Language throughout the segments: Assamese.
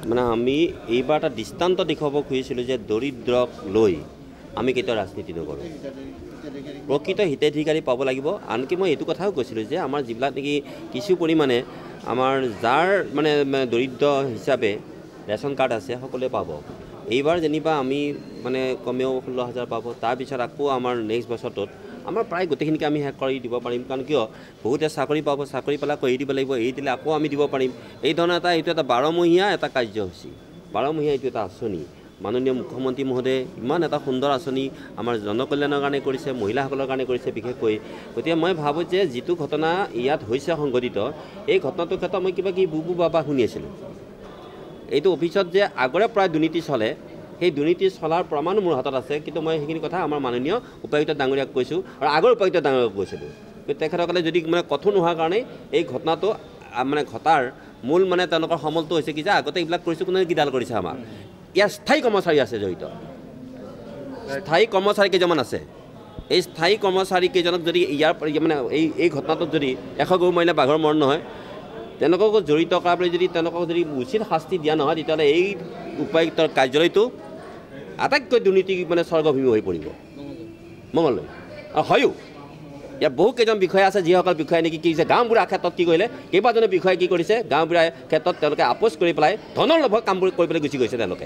মানে আমি এইবাৰ এটা দৃষ্টান্ত দেখুৱাব খুজিছিলোঁ যে দৰিদ্ৰক লৈ আমি কেতিয়াও ৰাজনীতি নকৰোঁ। প্ৰকৃত হিতাধিকাৰী পাব লাগিব। আনকি মই এইটো কথাও কৈছিলোঁ যে আমাৰ যিবিলাক নেকি কিছু পৰিমাণে আমাৰ যাৰ মানে দৰিদ্ৰ হিচাপে ৰেচন কাৰ্ড আছে সকলোৱে পাব। এইবাৰ যেনিবা আমি মানে কমেও 16,000 পাব। তাৰপিছত আকৌ আমাৰ নেক্সট বছৰটোত আমাৰ প্ৰায় গোটেইখিনিকে আমি শেষ কৰি দিব পাৰিম। কাৰণ কিয় বহুতে চাকৰি পাব, চাকৰি পালে আকৌ এৰি দিব লাগিব, এৰি দিলে আকৌ আমি দিব পাৰিম। এই ধৰণৰ এইটো এটা 12মহীয়া এটা কাৰ্যসূচী, 12মহীয়া এইটো এটা আঁচনি। মাননীয় মুখ্যমন্ত্ৰী মহোদয়ে ইমান এটা সুন্দৰ আঁচনি আমাৰ জনকল্যাণৰ কাৰণে কৰিছে, মহিলাসকলৰ কাৰণে কৰিছে বিশেষকৈ। গতিকে মই ভাবোঁ যে যিটো ঘটনা ইয়াত হৈছে সংঘটিত, এই ঘটনাটোৰ ক্ষেত্ৰত মই কিবা বুবু বাবা শুনি আছিলোঁ। এইটো অফিচত যে আগৰে প্ৰায় দুৰ্নীতি চলে, সেই দুৰ্নীতি চলাৰ প্ৰমাণো মোৰ হাতত আছে। কিন্তু মই সেইখিনি কথা আমাৰ মাননীয় উপায়ুক্ত ডাঙৰীয়াক কৈছোঁ আৰু আগৰ উপায়ুক্ত ডাঙৰীয়াক কৈছিলোঁ। তেখেতসকলে যদি মানে কঠোৰ নোহোৱাৰ কাৰণে এই ঘটনাটো মানে ঘটাৰ মূল মানে তেওঁলোকৰ সমলটো হৈছে কি যে আগতে এইবিলাক কৰিছোঁ, কোনে কিডাল কৰিছে আমাৰ। ইয়াৰ স্থায়ী কৰ্মচাৰী আছে জড়িত, স্থায়ী কৰ্মচাৰী কেইজনমান আছে। এই স্থায়ী কৰ্মচাৰী কেইজনক যদি ইয়াৰ মানে এই ঘটনাটোত যদি 100 গৰু মাৰিলে বাঘৰ মৰণ নহয়, তেওঁলোককো জড়িত কৰাবলৈ যদি তেওঁলোকক যদি উচিত শাস্তি দিয়া নহয়, তেতিয়াহ'লে এই উপায়ুক্তৰ কাৰ্যালয়টো আটাইতকৈ দুৰ্নীতি মানে স্বৰ্গভূমি হৈ পৰিব মঙলদৈ। আৰু হয়ো ইয়াত বহু কেইজন বিষয়া আছে, যিসকল বিষয়াই নেকি কি কৰিছে গাঁওবুঢ়াৰ ক্ষেত্ৰত কি কৰিলে, কেইবাজনে বিষয়াই কি কৰিছে গাঁওবুঢ়াৰ ক্ষেত্ৰত তেওঁলোকে আপোচ কৰি পেলাই ধনৰ লোভত কামবোৰ কৰিবলৈ গুচি গৈছে। তেওঁলোকে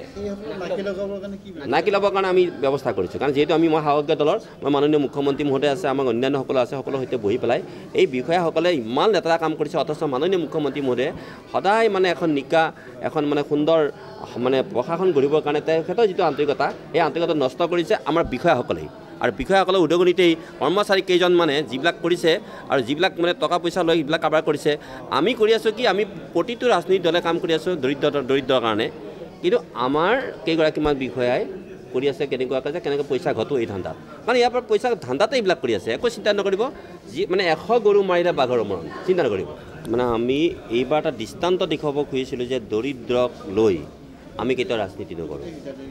নাকি ল'বৰ কাৰণে আমি ব্যৱস্থা কৰিছোঁ। কাৰণ যিহেতু মই শাসকীয় দলৰ, মই মাননীয় মুখ্যমন্ত্ৰী মহোদয় আছে, আমাৰ অন্যান্যসকলো আছে, সকলোৰ সৈতে বহি পেলাই এই বিষয়াসকলে ইমান লেতেৰা কাম কৰিছে, অথচ মাননীয় মুখ্যমন্ত্ৰী মহোদয়ে সদায় মানে এখন নিকা এখন মানে সুন্দৰ মানে প্ৰশাসন গঢ়িবৰ কাৰণে তেখেতৰ যিটো আন্তৰিকতা, সেই আন্তৰিকতা নষ্ট কৰিছে আমাৰ বিষয়াসকলেই। আৰু বিষয়াসকলৰ উদগনিতেই কৰ্মচাৰী কেইজন মানে যিবিলাক কৰিছে আৰু যিবিলাক মানে টকা পইচা লৈ সেইবিলাক কাৰবাৰ কৰিছে। আমি কৰি আছোঁ কি, আমি প্ৰতিটো ৰাজনৈতিক দলে কাম কৰি আছোঁ দৰিদ্ৰৰ কাৰণে। কিন্তু আমাৰ কেইগৰাকীমান বিষয়াই কৰি আছে কেনেকুৱাকৈ যে কেনেকৈ পইচা ঘটো এই ধান্দাত। কাৰণ ইয়াৰ পৰা পইচা ধান্দাতে এইবিলাক কৰি আছে। একো চিন্তা নকৰিব, যি মানে 100 গৰু মাৰিলে বাঘৰ মৰণ, চিন্তা নকৰিব। মানে আমি এইবাৰ এটা দৃষ্টান্ত দেখুৱাব খুজিছিলোঁ যে দৰিদ্ৰক লৈ আমি কেতিয়াও ৰাজনীতি নকৰোঁ।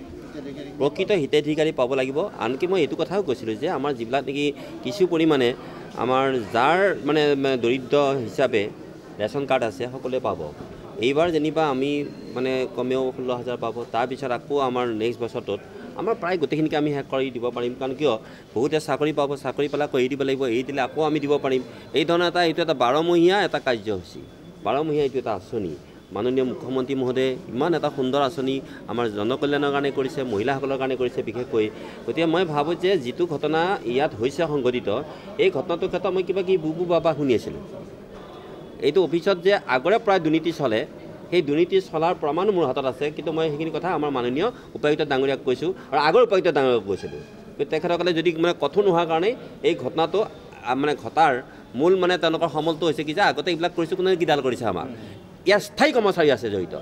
প্ৰকৃত হিতাধিকাৰী পাব লাগিব। আনকি মই এইটো কথাও কৈছিলোঁ যে আমাৰ যিবিলাক নেকি কিছু পৰিমাণে আমাৰ যাৰ মানে দৰিদ্ৰ হিচাপে ৰেচন কাৰ্ড আছে সকলোৱে পাব। এইবাৰ যেনিবা আমি মানে কমেও 16,000 পাব। তাৰপিছত আকৌ আমাৰ নেক্সট বছৰটোত আমাৰ প্ৰায় গোটেইখিনিকে আমি শেষ কৰি দিব পাৰিম। কাৰণ কিয় বহুতে চাকৰি পাব, চাকৰি পালে আকৌ এৰি দিব লাগিব, এৰি দিলে আকৌ আমি দিব পাৰিম। এই ধৰণৰ এইটো এটা 12মহীয়া এটা কাৰ্যসূচী, 12মহীয়া এইটো এটা আঁচনি। মাননীয় মুখ্যমন্ত্ৰী মহোদয়ে ইমান এটা সুন্দৰ আঁচনি আমাৰ জনকল্যাণৰ কাৰণে কৰিছে, মহিলাসকলৰ কাৰণে কৰিছে বিশেষকৈ। গতিকে মই ভাবোঁ যে যিটো ঘটনা ইয়াত হৈছে সংঘটিত, এই ঘটনাটোৰ ক্ষেত্ৰত মই কিবা বুবু বাবা শুনি আছিলোঁ। এইটো অফিচত যে আগৰে প্ৰায় দুৰ্নীতি চলে, সেই দুৰ্নীতি চলাৰ প্ৰমাণো মোৰ হাতত আছে। কিন্তু মই সেইখিনি কথা আমাৰ মাননীয় উপায়ুক্ত ডাঙৰীয়াক কৈছোঁ আৰু আগৰ উপায়ুক্ত ডাঙৰীয়াক কৈছিলোঁ। তেখেতসকলে যদি মানে কঠোৰ নোহোৱাৰ কাৰণে এই ঘটনাটো মানে ঘটাৰ মূল মানে তেওঁলোকৰ সমলটো হৈছে কি যে আগতে এইবিলাক কৰিছোঁ, কোনে কিডাল কৰিছে আমাৰ। ইয়াৰ স্থায়ী কৰ্মচাৰী আছে জড়িত,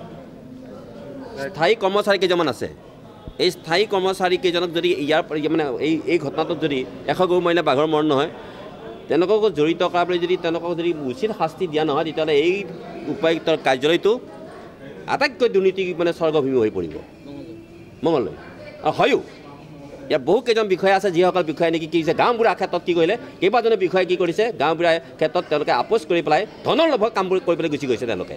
স্থায়ী কৰ্মচাৰী কেইজনমান আছে। এই স্থায়ী কৰ্মচাৰী কেইজনক যদি ইয়াৰ মানে এই ঘটনাটোত যদি 100 গৰু মাৰিলে বাঘৰ মৰণ নহয়, তেওঁলোককো জড়িত কৰাবলৈ যদি তেওঁলোকক যদি উচিত শাস্তি দিয়া নহয়, তেতিয়াহ'লে এই উপায়ুক্তৰ কাৰ্যালয়টো আটাইতকৈ দুৰ্নীতি মানে স্বৰ্গভূমি হৈ পৰিব মঙলদৈ। আৰু হয়ো ইয়াত বহু কেইজন বিষয়া আছে, যিসকল বিষয়াই নেকি কি কৰিছে গাঁওবুঢ়াৰ ক্ষেত্ৰত কি কৰিলে, কেইবাজনে বিষয়াই কি কৰিছে গাঁওবুঢ়াৰ ক্ষেত্ৰত তেওঁলোকে আপোচ কৰি পেলাই ধনৰ লোভত কামবোৰ কৰিবলৈ গুচি গৈছে। তেওঁলোকে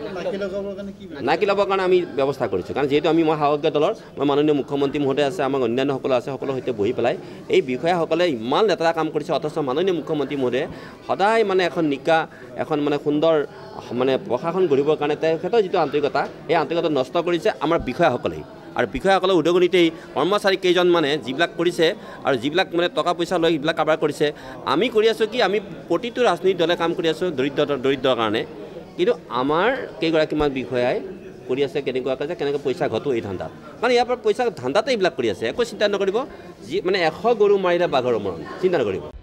নাকি ল'বৰ কাৰণে আমি ব্যৱস্থা কৰিছোঁ। কাৰণ যিহেতু মই শাসকীয় দলৰ, মই মাননীয় মুখ্যমন্ত্ৰী মহোদয় আছে, আমাৰ অন্যান্যসকলো আছে, সকলোৰ সৈতে বহি পেলাই এই বিষয়াসকলে ইমান লেতেৰা কাম কৰিছে, অথচ মাননীয় মুখ্যমন্ত্ৰী মহোদয়ে সদায় মানে এখন নিকা এখন মানে সুন্দৰ মানে প্ৰশাসন গঢ়িবৰ কাৰণে তেখেতৰ যিটো আন্তৰিকতা, সেই আন্তৰিকতা নষ্ট কৰিছে আমাৰ বিষয়াসকলেই। আৰু বিষয়াসকলৰ উদগনিতেই কৰ্মচাৰী কেইজন মানে যিবিলাক কৰিছে আৰু যিবিলাক মানে টকা পইচা লৈ সেইবিলাক কাৰবাৰ কৰিছে। আমি কৰি আছোঁ কি, আমি প্ৰতিটো ৰাজনৈতিক দলে কাম কৰি আছোঁ দৰিদ্ৰৰ কাৰণে। কিন্তু আমাৰ কেইগৰাকীমান বিষয়াই কৰি আছে কেনেকুৱাকৈ যে কেনেকৈ পইচা ঘটো এই ধান্দাত। কাৰণ ইয়াৰ পৰা পইচা ধান্দাতে এইবিলাক কৰি আছে। একো চিন্তা নকৰিব, যি মানে 100 গৰু মাৰিলে বাঘৰ মৰণ, চিন্তা নকৰিব।